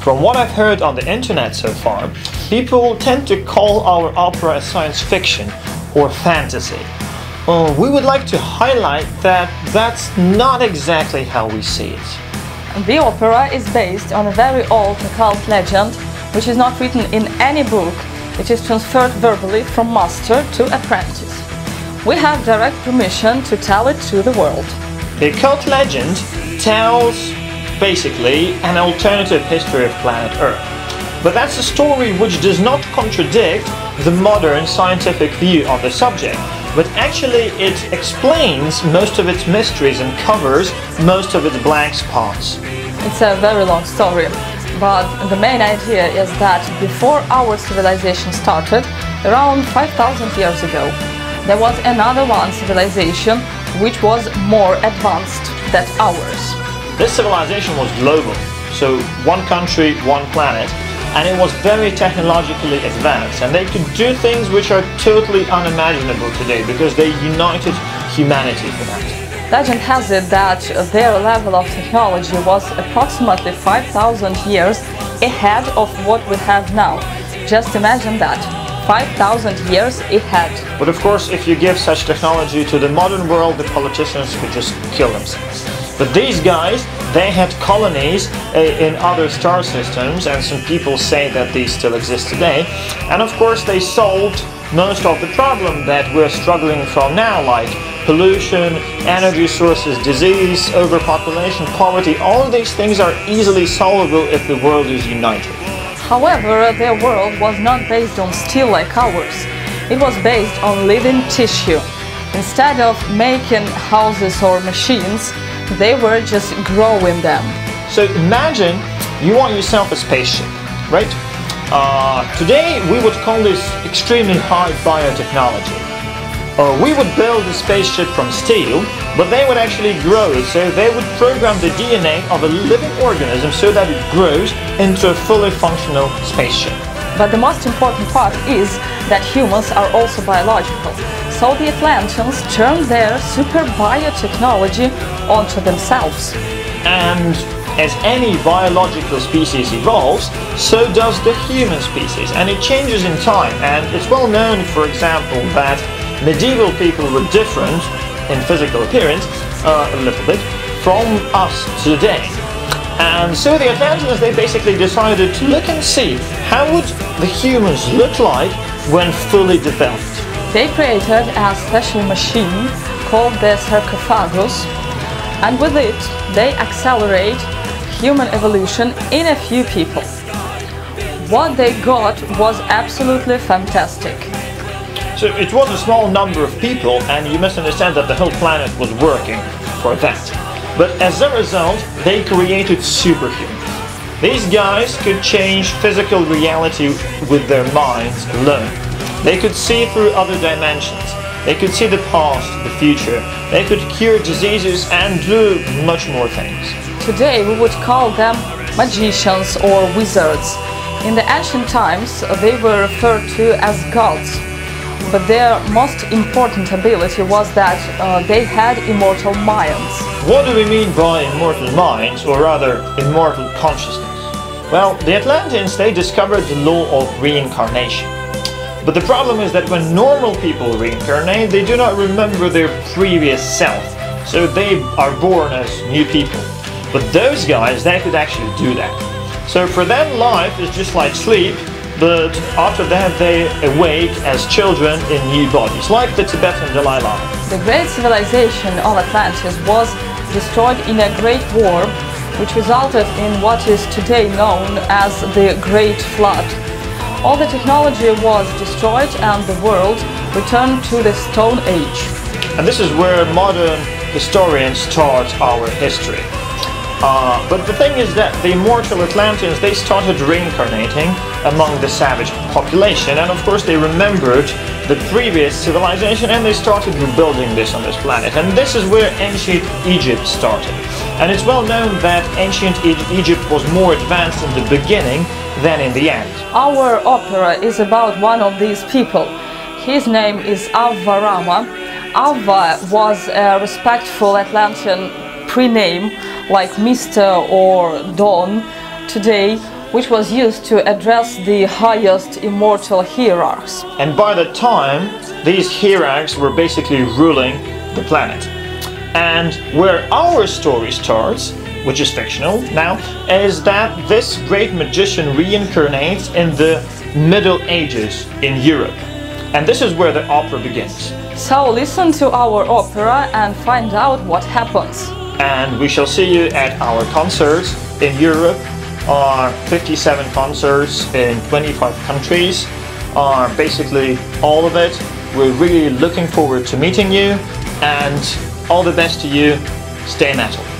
From what I've heard on the internet so far, people tend to call our opera science fiction or fantasy. We would like to highlight that that's not exactly how we see it. The opera is based on a very old occult legend, which is not written in any book. It is transferred verbally from master to apprentice. We have direct permission to tell it to the world. The occult legend tells basically an alternative history of planet Earth. But that's a story which does not contradict the modern scientific view on the subject, but actually it explains most of its mysteries and covers most of its blank spots. It's a very long story, but the main idea is that before our civilization started, around 5,000 years ago, there was another civilization which was more advanced than ours. This civilization was global, so one country, one planet, and it was very technologically advanced, and they could do things which are totally unimaginable today because they united humanity for that. Legend has it that their level of technology was approximately 5,000 years ahead of what we have now. Just imagine that. 5,000 years ahead. But of course, if you give such technology to the modern world, the politicians could just kill themselves. But these guys, they had colonies in other star systems, and some people say that these still exist today. And of course, they solved most of the problem that we're struggling from now, like pollution, energy sources, disease, overpopulation, poverty. All of these things are easily solvable if the world is united. However, their world was not based on steel like ours. It was based on living tissue. Instead of making houses or machines, they were just growing them. So imagine you want yourself a spaceship, right? Today we would call this extremely high biotechnology. We would build a spaceship from steel, but they would actually grow it, so they would program the DNA of a living organism so that it grows into a fully functional spaceship. But the most important part is that humans are also biological. So the Atlanteans turned their super biotechnology onto themselves. And as any biological species evolves, so does the human species, and it changes in time. And it's well known, for example, that medieval people were different in physical appearance, a little bit, from us today. And so the Atlanteans, they basically decided to look and see how would the humans look like when fully developed. They created a special machine called the sarcophagus, and with it they accelerate human evolution in a few people. What they got was absolutely fantastic. So it was a small number of people, and you must understand that the whole planet was working for that. But as a result, they created superhumans. These guys could change physical reality with their minds alone. They could see through other dimensions. They could see the past, the future. They could cure diseases and do much more things. Today we would call them magicians or wizards. In the ancient times they were referred to as gods. But their most important ability was that they had immortal minds. What do we mean by immortal minds, or rather immortal consciousness? Well, the Atlanteans, they discovered the law of reincarnation. But the problem is that when normal people reincarnate, they do not remember their previous self, so they are born as new people. But those guys, they could actually do that. So for them, life is just like sleep, but after that they awake as children in new bodies, like the Tibetan Dalai Lama. The great civilization of Atlantis was destroyed in a great war, which resulted in what is today known as the Great Flood. All the technology was destroyed and the world returned to the Stone Age. And this is where modern historians start our history. But the thing is that the immortal Atlanteans, they started reincarnating among the savage population, and of course they remembered the previous civilization and they started rebuilding this on this planet. And this is where ancient Egypt started. And it's well known that ancient Egypt was more advanced in the beginning than in the end. Our opera is about one of these people. His name is Avvarama. Avva was a respectful Atlantean pre-name like Mr. or Don. Today which was used to address the highest immortal hierarchs. And by that time, these hierarchs were basically ruling the planet. And where our story starts, which is fictional now, is that this great magician reincarnates in the Middle Ages in Europe. And this is where the opera begins. So listen to our opera and find out what happens. And we shall see you at our concerts in Europe, our 57 concerts in 25 countries, are basically all of it. We're really looking forward to meeting you, and all the best to you. Stay metal.